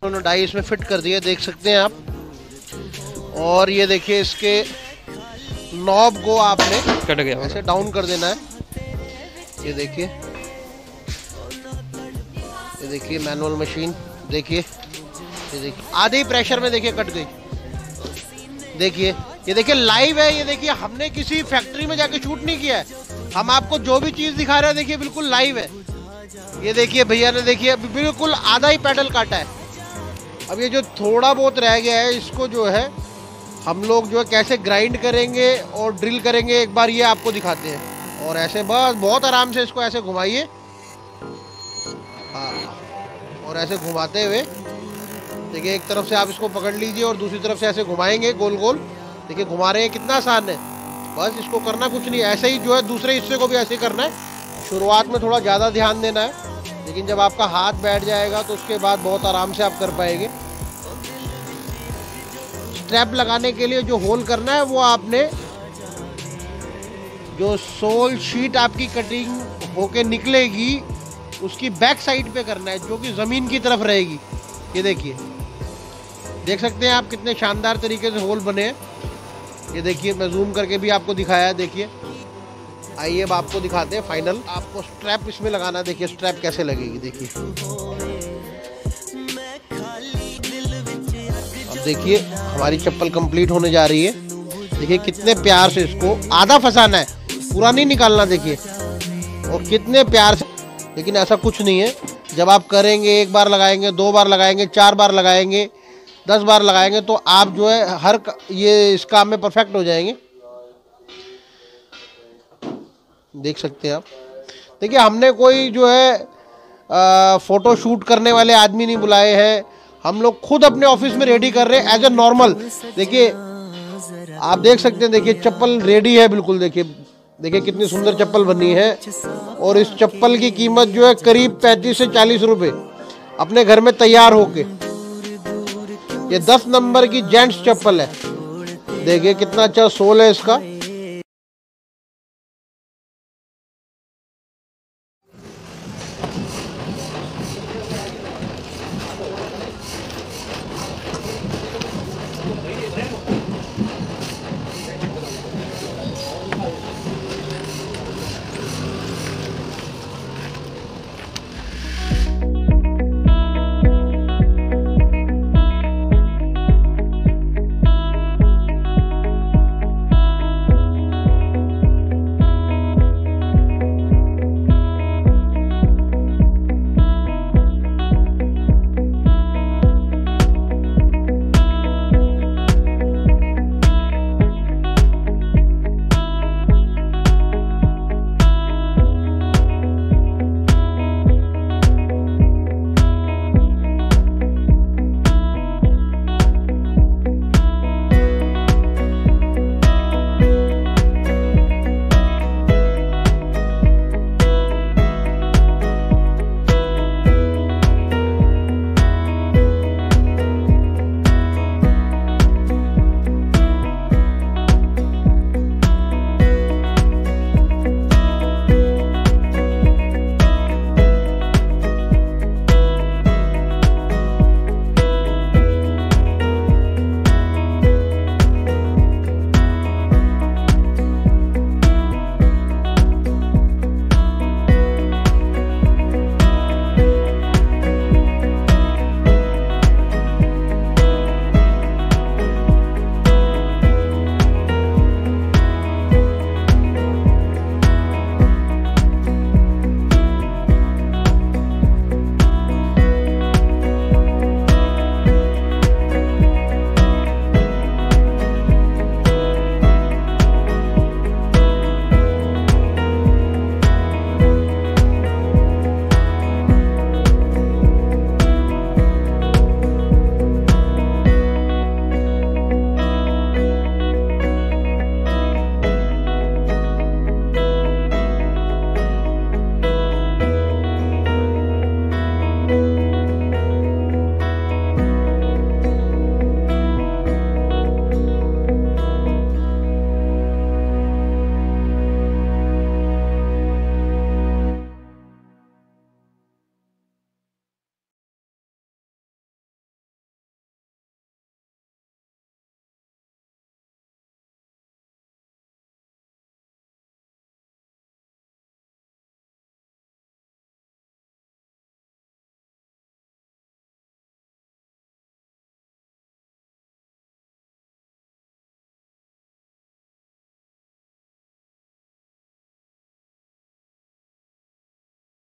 इन्होंने डाई इसमें फिट कर दिया, देख सकते हैं आप। और ये देखिए इसके नॉब को आपने कट गया ऐसे डाउन कर देना है। ये देखिए, ये देखिए मैनुअल मशीन, देखिए ये देखिए आधे ही प्रेशर में देखिए कट गई। देखिए ये देखिए लाइव है, ये देखिए हमने किसी फैक्ट्री में जाके शूट नहीं किया है, हम आपको जो भी चीज दिखा रहे हैं देखिए बिल्कुल लाइव है। ये देखिए भैया ने देखिए बिल्कुल आधा ही पेडल काटा है। अब ये जो थोड़ा बहुत रह गया है इसको जो है हम लोग जो है कैसे ग्राइंड करेंगे और ड्रिल करेंगे, एक बार ये आपको दिखाते हैं। और ऐसे बस बहुत आराम से इसको ऐसे घुमाइए, हाँ, और ऐसे घुमाते हुए देखिए एक तरफ से आप इसको पकड़ लीजिए और दूसरी तरफ से ऐसे घुमाएंगे गोल गोल। देखिए घुमा रहे हैं, कितना आसान है। बस इसको करना कुछ नहीं, ऐसे ही जो है दूसरे हिस्से को भी ऐसे ही करना है। शुरुआत में थोड़ा ज़्यादा ध्यान देना है, लेकिन जब आपका हाथ बैठ जाएगा तो उसके बाद बहुत आराम से आप कर पाएंगे। स्ट्रैप लगाने के लिए जो होल करना है वो आपने जो सोल शीट आपकी कटिंग होके निकलेगी उसकी बैक साइड पे करना है, जो कि ज़मीन की तरफ रहेगी। ये देखिए, देख सकते हैं आप कितने शानदार तरीके से होल बने हैं। ये देखिए मैं जूम करके भी आपको दिखाया है, देखिए। आइए अब आपको दिखाते हैं फाइनल। आपको स्ट्रैप इसमें लगाना, देखिए स्ट्रैप कैसे लगेगी। देखिए अब देखिए हमारी चप्पल कंप्लीट होने जा रही है। देखिए कितने प्यार से इसको आधा फंसाना है, पूरा नहीं निकालना। देखिए और कितने प्यार से, लेकिन ऐसा कुछ नहीं है। जब आप करेंगे, एक बार लगाएंगे, 2 बार लगाएंगे, 4 बार लगाएंगे, 10 बार लगाएंगे तो आप जो है ये इस काम में परफेक्ट हो जाएंगे। देख सकते हैं आप। देखिए हमने कोई जो है फोटो शूट करने वाले आदमी नहीं बुलाए हैं, हम लोग खुद अपने ऑफिस में रेडी कर रहे हैं एज ए नॉर्मल। देखिए आप देख सकते हैं, देखिए चप्पल रेडी है बिल्कुल। देखिए देखिए कितनी सुंदर चप्पल बनी है। और इस चप्पल की कीमत जो है करीब 35 से 40 रुपए अपने घर में तैयार होके। ये 10 नंबर की जेंट्स चप्पल है। देखिए कितना अच्छा सोल है इसका।